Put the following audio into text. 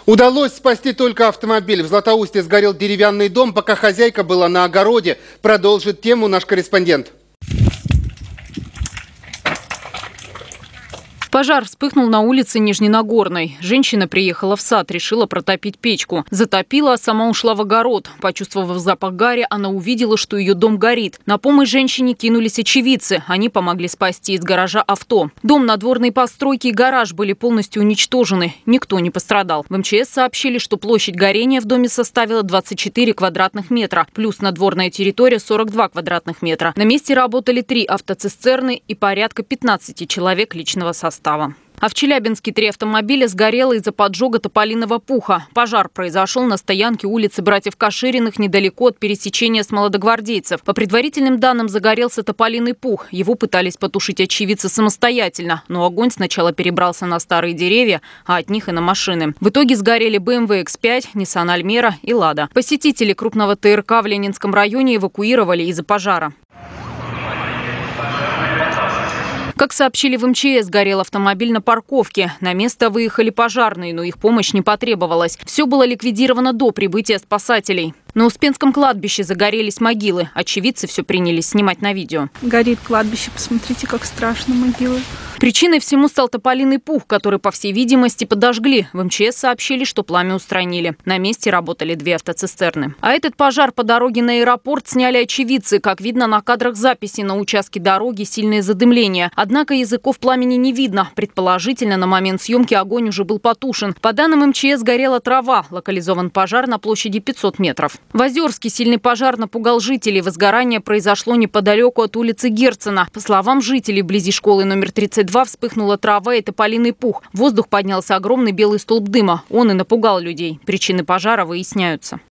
Удалось спасти только автомобиль. В Златоусте сгорел деревянный дом, пока хозяйка была на огороде. Продолжит тему наш корреспондент. Пожар вспыхнул на улице Нижненагорной. Женщина приехала в сад, решила протопить печку. Затопила, а сама ушла в огород. Почувствовав запах гари, она увидела, что ее дом горит. На помощь женщине кинулись очевидцы. Они помогли спасти из гаража авто. Дом, надворные постройки и гараж были полностью уничтожены. Никто не пострадал. В МЧС сообщили, что площадь горения в доме составила 24 квадратных метра. Плюс надворная территория 42 квадратных метра. На месте работали 3 автоцистерны и порядка 15 человек личного состава. А в Челябинске 3 автомобиля сгорело из-за поджога тополиного пуха. Пожар произошел на стоянке улицы Братьев Кашириных недалеко от пересечения с Молодогвардейцев. По предварительным данным, загорелся тополиный пух. Его пытались потушить очевидцы самостоятельно. Но огонь сначала перебрался на старые деревья, а от них и на машины. В итоге сгорели BMW X5, Nissan Альмера и Лада. Посетители крупного ТРК в Ленинском районе эвакуировали из-за пожара. Как сообщили в МЧС, горел автомобиль на парковке. На место выехали пожарные, но их помощь не потребовалась. Все было ликвидировано до прибытия спасателей. На Успенском кладбище загорелись могилы. Очевидцы все принялись снимать на видео. Горит кладбище, посмотрите, как страшно, могилы. Причиной всему стал тополиный пух, который, по всей видимости, подожгли. В МЧС сообщили, что пламя устранили. На месте работали 2 автоцистерны. А этот пожар по дороге на аэропорт сняли очевидцы. Как видно на кадрах записи, на участке дороги сильное задымление. Однако языков пламени не видно. Предположительно, на момент съемки огонь уже был потушен. По данным МЧС, горела трава. Локализован пожар на площади 500 метров. В Озерске сильный пожар напугал жителей. Возгорание произошло неподалеку от улицы Герцена. По словам жителей, вблизи школы номер 32 вспыхнула трава и тополиный пух. В воздух поднялся огромный белый столб дыма. Он и напугал людей. Причины пожара выясняются.